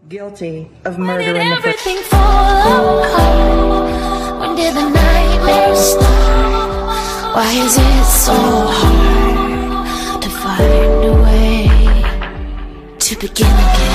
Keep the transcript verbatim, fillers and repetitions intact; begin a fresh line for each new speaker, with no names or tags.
guilty of murder
When did
in the first.
everything fall apart? When did the nightmares start? Why is it so hard to find a way to begin again?